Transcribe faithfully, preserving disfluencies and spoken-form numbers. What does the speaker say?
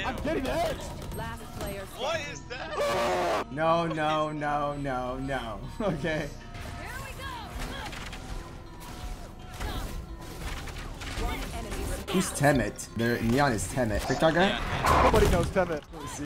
I'm getting it. Last player. What is that? No, no, no, no, no. Okay. Here we go. One enemy remaining. Who's Temet? Their Neon is Temet. TikTok guy? Nobody knows temet. Let's see.